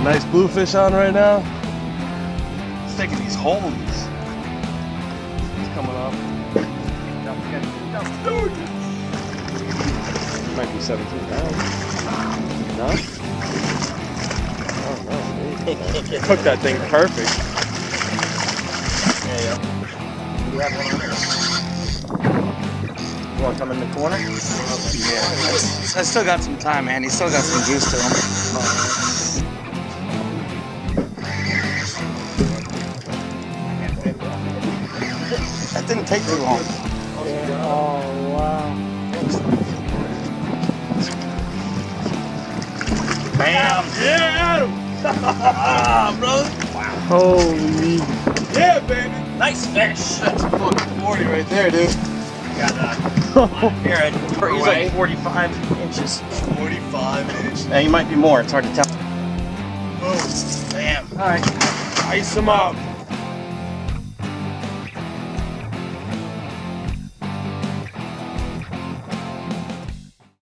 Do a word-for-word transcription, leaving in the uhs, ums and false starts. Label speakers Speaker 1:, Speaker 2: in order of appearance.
Speaker 1: Nice bluefish on right now.
Speaker 2: It's taking these holes.
Speaker 1: It's coming off. Might be seventeen pounds. No? Oh no, maybe. Cook that thing perfect.
Speaker 3: There you go. You have one on there. You want to come in the corner?
Speaker 2: Yeah. I still got some time, man. He's still got some juice to him. That didn't take too long.
Speaker 4: Yeah. Oh, wow.
Speaker 2: Bam! Yeah, Adam! Ah, brother! Wow.
Speaker 4: Holy.
Speaker 2: Yeah, baby!
Speaker 3: Nice fish.
Speaker 2: That's a fucking forty right there, dude.
Speaker 3: Got that. Here, he's like forty-five inches.
Speaker 2: forty-five inches.
Speaker 3: Yeah, he might be more. It's hard to tell.
Speaker 2: Boom. Bam.
Speaker 3: All right.
Speaker 2: Ice him up.